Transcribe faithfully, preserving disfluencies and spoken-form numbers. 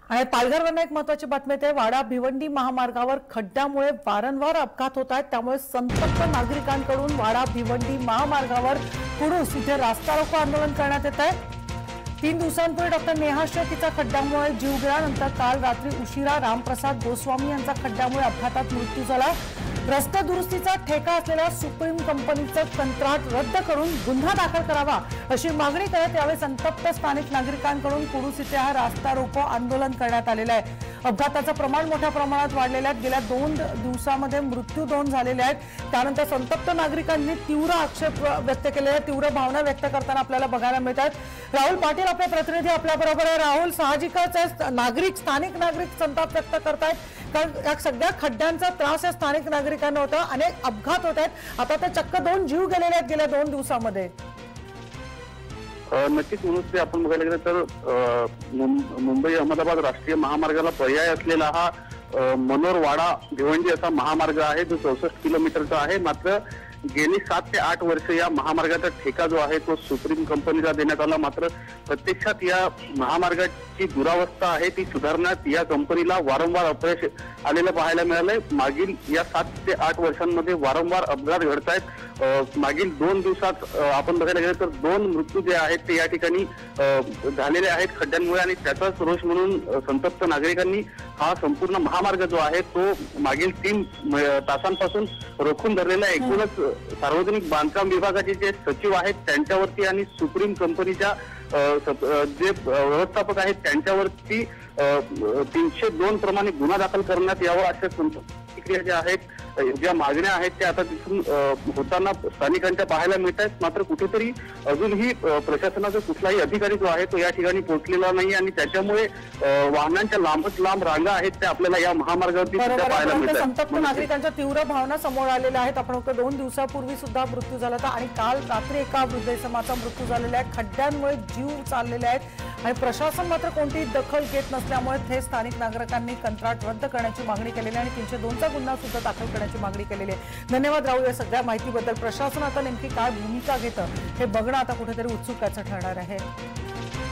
आणि पालघरवरून एक महत्त्वाची बातमी आहे। वाडा भिवंडी महामार्गावर खड्ड्यामुळे वारंवार अपघात होत आहेत। त्यामुळे संतप्त नागरिकांकडून वाडा भिवंडी महामार्गावर कुडूस इथे रास्ता रोको आंदोलन करण्यात येत आहे। तीन दिवसांपूर्वी डॉक्टर नेहा शेख हिचा खड्ड्यामुळे जीव गेल्यानंतर काल रात्री उशिरा रामप्रसाद गोस्वामी यांचा खड्ड्यामुळे अपघातात मृत्यू झाला। रस्ते दुरुस्तीचा ठेका असलेल्या सुप्रीम कंपनीचं कंत्राट रद्द करून गुन्हा दाखल करावा अशी मागणी करत यावेळी संतप्त स्थानिक नागरिकांकडून कुडूस इथे हा रास्ता रोको आंदोलन करण्यात आलेलं आहे। अपघाताचं प्रमाण मोठ्या प्रमाणात वाढलेलं आहे। गेल्या दोन दिवसांमध्ये मृत्यू दोन झालेले आहेत। त्यानंतर संतप्त नागरिकांनी तीव्र आक्षेप व्यक्त केलेले, तीव्र भावना व्यक्त करताना आपल्याला बघायला मिळतात। राहुल पाटील आपले प्रतिनिधी आपल्या बरोबर आहे। राहुल, साहजिकच आहे नागरिक स्थानिक नागरिक संताप व्यक्त करतायत कारण या सगळ्या खड्ड्यांचा त्रास या स्थानिक नागरिकांना होता। अनेक अपघात होत आहेत। आता ते चक्क दोन जीव गेलेले आहेत गेल्या दोन दिवसांमध्ये। नक्कीच म्हणून आपण बघायला गेलं तर मुंबई अहमदाबाद राष्ट्रीय महामार्गाला पर्याय असलेला हा मनोर वाडा भिवंडी असा महामार्ग आहे जो चौसष्ट किलोमीटरचा आहे। मात्र गेली सात ते आठ वर्ष या महामार्गाचा ठेका जो आहे तो सुप्रीम कंपनीला देण्यात आला। मात्र प्रत्यक्षात या महामार्गाची दुरावस्था आहे ती सुधारण्यात या कंपनीला वारंवार अपयश आलेलं पाहायला मिळालंय। मागील या सात ते आठ वर्षांमध्ये वारंवार अपघात घडत आहेत। मागील दोन दिवसात आपण बघायला गेलं तर दोन मृत्यू जे आहेत ते या ठिकाणी झालेले आहेत खड्ड्यांमुळे आणि त्याचाच रोष म्हणून संतप्त नागरिकांनी हा संपूर्ण महामार्ग जो आहे तो मागील तीन तासांपासून रोखून धरलेला आहे। एकूणच सार्वजनिक बांधकाम विभागाचे जे सचिव आहेत त्यांच्यावरती आणि सुप्रीम कंपनीच्या जे व्यवस्थापक आहेत त्यांच्यावरती तीनशे दोन प्रमाणे गुन्हा दाखल करण्यात यावा अशा प्रतिक्रिया ज्या आहेत ज्या मागण्या आहेत त्या आता तिथून होताना स्थानिकांच्या पाहायला मिळत आहेत। मात्र कुठेतरी अजूनही प्रशासनाचा कुठलाही अधिकारी जो आहे तो या ठिकाणी पोहोचलेला नाही आणि त्याच्यामुळे वाहनांच्या लांबच लांब रांगा आहेत त्या आपल्याला या महामार्गावरती पाहायला मिळतात। संतप्त नागरिकांच्या तीव्र भावना समोर आलेल्या आहेत। आपण दोन दिवसापूर्वी सुद्धा मृत्यू झाला होता आणि काल रात्री एका वृद्ध इसमाचा मृत्यू झालेला आहे। खड्ड्यांमुळे जीव चाललेले आहेत आणि प्रशासन मात्र कोणतीही दखल घेत नसल्यामुळे हे स्थानिक नागरिकांनी कंत्राट रद्द करण्याची मागणी केलेली आहे आणि तीनशे दोनचा गुन्हा सुद्धा दाखल करण्याची मागणी केलेली आहे। धन्यवाद राहुल या सगळ्या माहितीबद्दल। प्रशासन आता नेमकी काय भूमिका घेतं हे बघणं आता कुठेतरी उत्सुकाचं ठरणार आहे।